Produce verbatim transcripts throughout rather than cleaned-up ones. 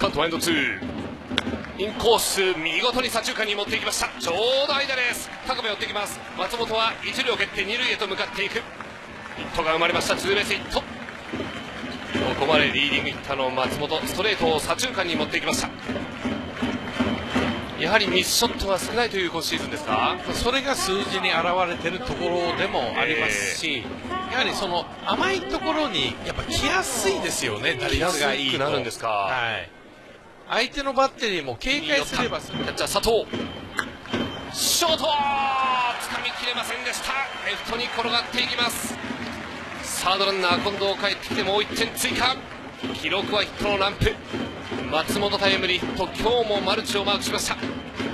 カウントワンエンドツー。インコース見事に左中間に持っていきました。ちょうど間です。高部寄ってきます。松本は一塁を蹴って二塁へと向かっていく。ヒットが生まれました。ツーベースヒット。ここまでリーディングヒッターの松本、ストレートを左中間に持っていきました。やはりミスショットが少ないという今シーズンですか。 それが数字に表れているところでもありますし、やはりその甘いところにやっぱ来やすいですよね。打率がいいとなるんですか。 はい、相手のバッテリーも警戒すればする。 キャッチャー佐藤、ショート掴みきれませんでした。レフトに転がっていきます。サードランナー近藤帰ってきてもういってん追加。記録はヒットのランプ。松本タイムリーヒット、今日もマルチをマークしました。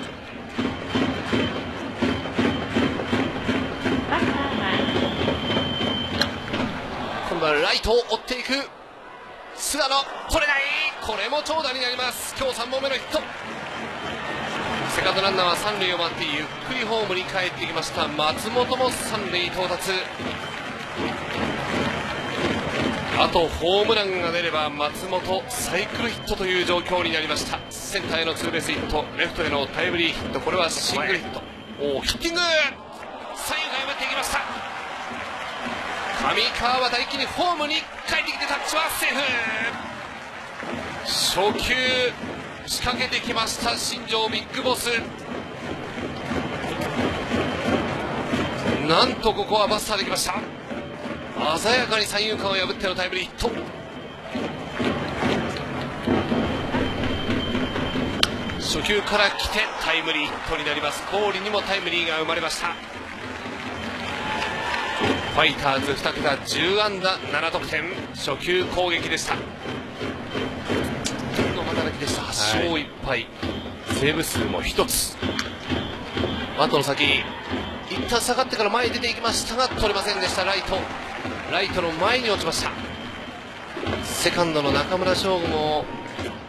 今度はライトを追っていく菅野、取れない。これも長打になります。今日さんぼんめのヒット。セカンドランナーは三塁を回ってゆっくりホームに帰ってきました。松本も三塁到達。あとホームランが出れば松本サイクルヒットという状況になりました。センターへのツーベースヒット、レフトへのタイムリーヒット、これはシングルヒット。おー、ヒッティング、左右が破っていきました。上川は一気にホームに帰ってきてタッチはセーフ。初球仕掛けてきました新庄ビッグボス。なんとここはバスターできました。鮮やかに三遊間を破ってのタイムリーヒット。初球から来てタイムリーヒットになります。郡にもタイムリーが生まれました。ファイターズに桁じゅう安打なな得点。初球攻撃でした。の働きでした。はち勝いっぱい、セーブ数もひとつ。バットの先一旦下がってから前に出ていきましたが取れませんでした。ライトライトの前に落ちました。セカンドの中村奨吾も